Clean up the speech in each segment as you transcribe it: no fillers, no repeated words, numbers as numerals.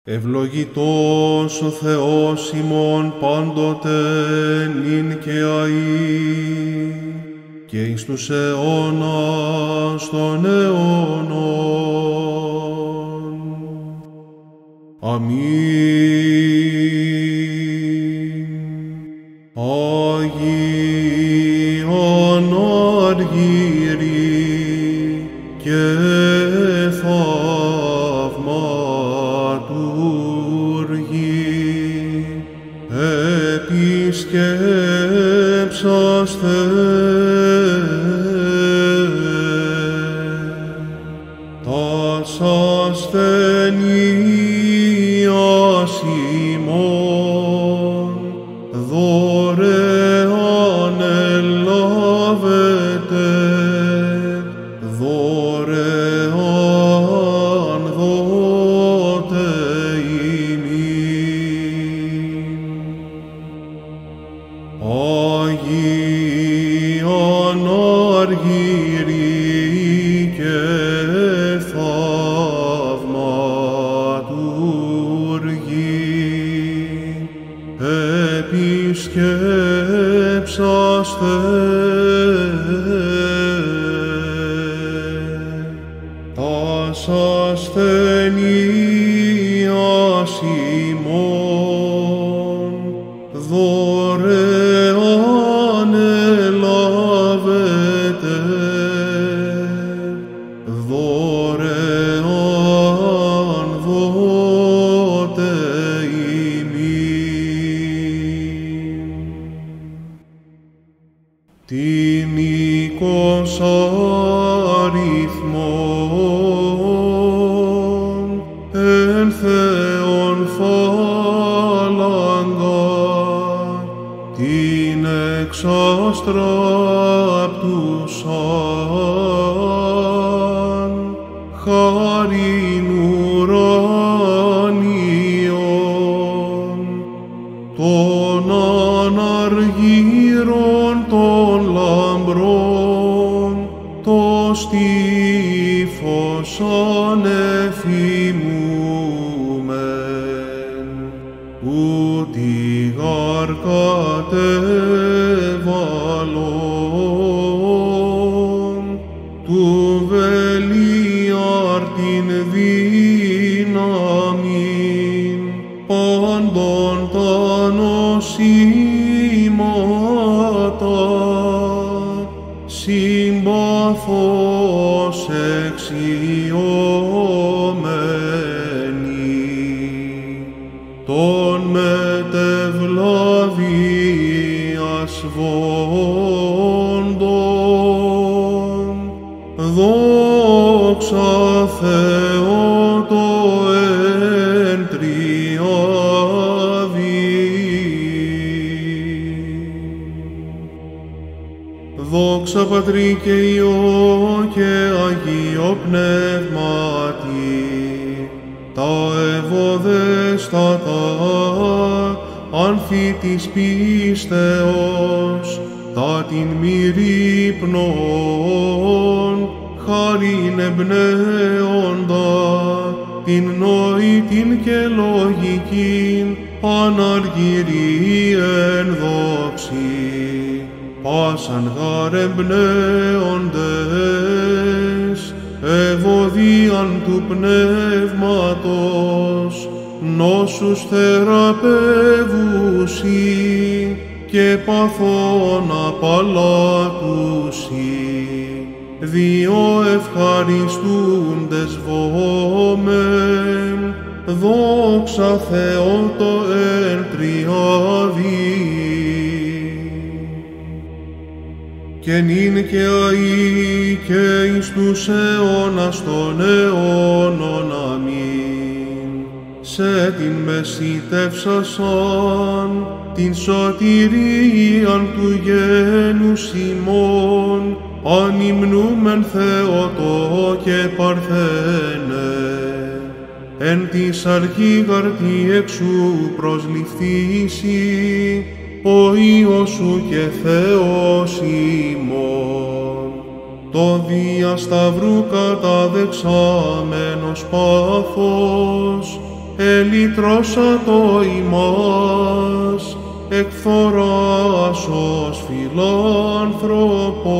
Ευλογητός ο Θεός ημών πάντοτε νυν και αεί, και εις τους αιώνας των αιώνων. Αμήν. Αγίον Αργύρι και θαυματούργοι, επισκέψαστε τας ασθενείας ημών, δωρεάν ελάβετε, δωρεάν δώτε ημίν. Αγίον Αργύρι και θαυματούργοι, επισκέψαστε τας ασθενείας ημών, δωρεάν ελάβετε, δωρεάν δώτε ημίν. Τιμικός αριθμόν εν Θεόν φάλαγγα, την εξαστράπτουσαν χάριν ουράνιον, των αναργύρων των λαμπρών, το στίφος ανεφημούμεν, ούτι γαρ κατέβαλον, του βελιάρ την δύναμιν, πάντων τα νοσήματα, συμπαθώς εξιωμένη, των μετευλαβίας βόντων, δόξα Θεώ το εν τριάδι. Δόξα Πατρί και Υιό και Αγίο Πνεύματι, τα ευωδέστατα άνθη της πίστεως, τα την μυρίπνον, χάριν εμπνέοντα, την νοήτην και λογικήν, αναργυρή εν δόξη, πάσαν γαρ εμπνέοντες, ευωδίαν του πνεύματος, νόσους θεραπεύουσι και παθών απαλλάτουσι, διό ευχαριστούντες βόμεν, δόξα Θεώ το εν τριάδι. Και νυν και αεί και εις τους αιώνας των αιώνων. Αμήν. Σε την μεσητεύσασαν την σωτηρίαν του γένους ημών, ανυμνούμεν Θεοτό και Παρθένε, εν της αρχήγαρτη εξού προσληφθήσι, ο Υιός σου και Θεός ημών, το δια σταυρού καταδεξάμενος πάθος, ελυτρώσατο ημάς, εκ θωράσος φιλάνθρωπο.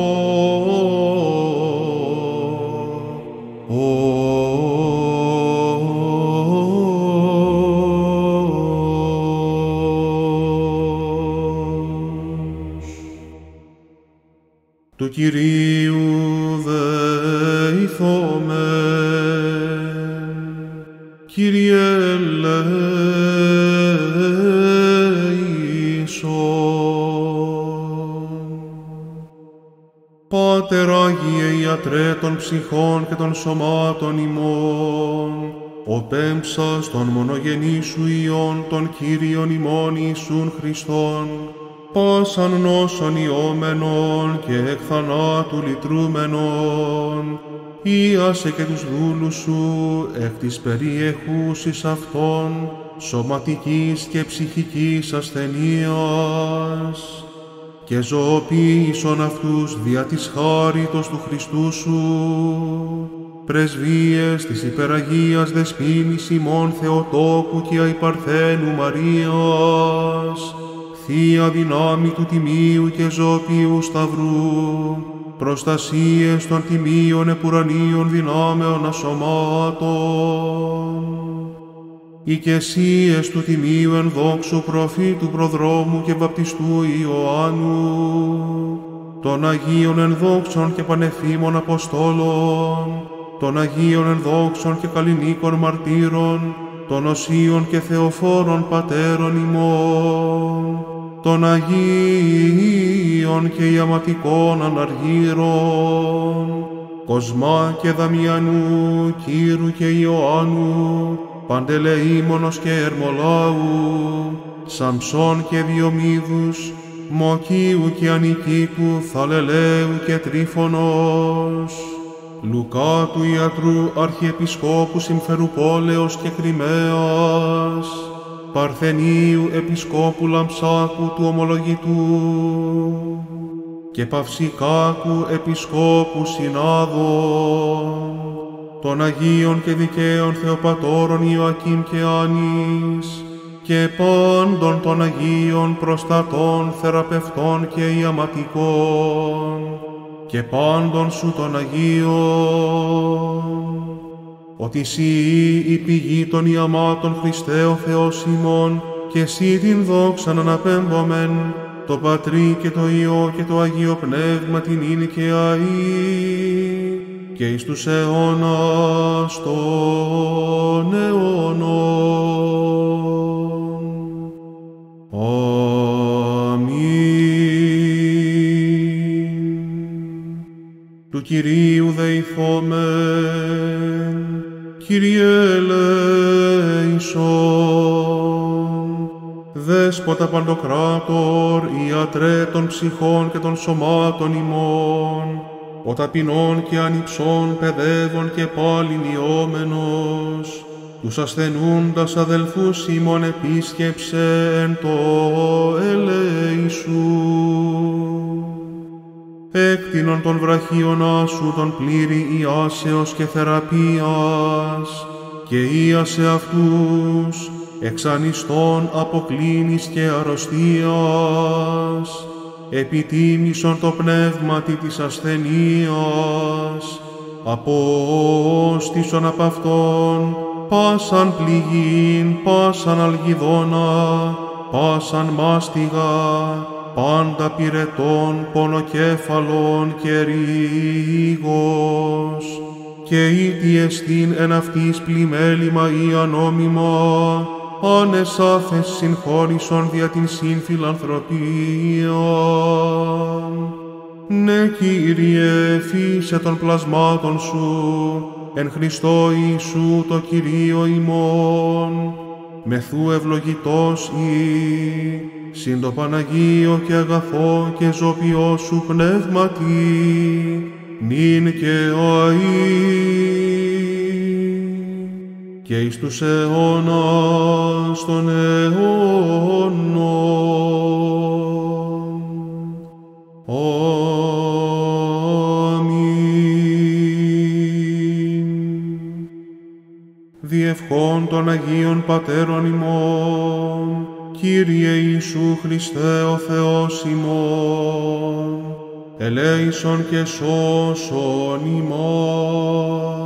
Του Κυρίου δεηθόμεν, Κύριε ελέησον. Πάτερ Άγιε Ιατρέ των ψυχών και των σωμάτων ημών, ο πέμψας των μονογενή σου Υιών των Κύριων ημών Ιησούν Χριστόν, πάσαν νόσων ιώμενων και εκ θανάτου λυτρούμενων, ίασε και τους δούλους σου εκ της περιεχούσης αυτών σωματικής και ψυχικής ασθενείας, και ζωοποίησον αυτούς δια της χάριτος του Χριστού σου, πρεσβείες της υπεραγίας δεσποίνης ημών Θεοτόκου και αϊπαρθένου Μαρίας, Θεία δυνάμει του Τιμίου και ζωοποιού Σταυρού, προστασίες των τιμίων επουρανίων δυνάμεων ασωμάτων, οικεσίες του Τιμίου ενδόξου προφήτου προδρόμου και βαπτιστού Ιωάννου, των Αγίων ενδόξων και πανεφήμων Αποστόλων, των Αγίων ενδόξων και καλλινίκων μαρτύρων, των οσίων και θεοφόρων πατέρων ημών, των Αγίων και ιαματικών αναργύρων, Κοσμά και Δαμιανού, Κύρου και Ιωάννου, Παντελεήμονος και Ερμολάου, Σαμψών και Διομήδους, Μοκίου και Ανικίκου, Θαλελαίου και Τρίφωνος, Λουκά του Ιατρού Αρχιεπισκόπου Συμφερουπόλεως και Κριμαίας, Παρθενίου Επισκόπου Λαμψάκου του Ομολογητού και Παυσικάκου Επισκόπου Συνάδων, των Αγίων και Δικαίων Θεοπατώρων Ιωακήμ και Άνης και πάντων των Αγίων προστατών, θεραπευτών και ιαματικών και πάντων σου των Αγίων, ότι Συ η πηγή των ιαμάτων Χριστέ ο Θεός ημών, και Συ την δόξαν αναπέμπομεν, το Πατρί και το Υιό και το Αγίο Πνεύμα την είναι και αεί, και εις τους αιώνας των αιώνων. Αμήν. Του Κυρίου δεηθόμεν, Κύριε ελέησον. Δέσποτα Παντοκράτορ, Ιατρέ των ψυχών και των σωμάτων ημών, ο ταπεινών και ανυψών παιδεύων και πάλιν ιώμενος, τους ασθενούντας αδελφούς ημών επίσκεψε εν το ελέησου. Έκτινον των βραχίωνά σου τον πλήρη ιάσεως και θεραπείας, και ίασε αυτούς εξανιστών αποκλίνης και αρρωστίας, επιτίμησον το πνεύματι της ασθενείας, απόστησον απ' αυτόν πάσαν πληγήν, πάσαν αλγιδόνα, πάσαν μάστιγα, πάντα πυρετών, πονοκέφαλον και ρίγος, και ήτι εστίν εν αυτής πλημέλημα ή ανόμημα, ανεσάθες συγχώρησον δια την συμφιλανθρωπία. Ναι, Κύριε, φύσε των πλασμάτων σου, εν Χριστώ Ιησού το Κυρίο ημών, μεθού ευλογητός ή, συν το Παναγίο και αγαθό και ζωπιό σου πνεύματι, νυν και αεί, και εις τους αιώνας των αιώνων. Αμήν. Διευχών ψυχών των Αγίων Πατέρων ημών, Κύριε Ιησού Χριστέ ο Θεός ημών, ελέησον και σώσον ημών.